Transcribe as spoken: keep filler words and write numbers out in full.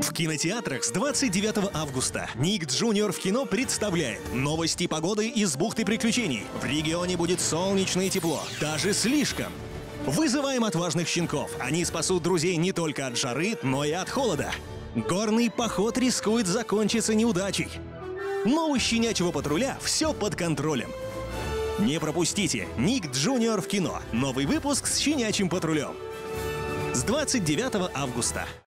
В кинотеатрах с двадцать девятого августа Ник Джуниор в кино представляет новости погоды из бухты приключений. В регионе будет солнечно и тепло, даже слишком. Вызываем отважных щенков. Они спасут друзей не только от жары, но и от холода. Горный поход рискует закончиться неудачей. Но у щенячьего патруля все под контролем. Не пропустите Ник Джуниор в кино. Новый выпуск с щенячьим патрулем. С двадцать девятого августа.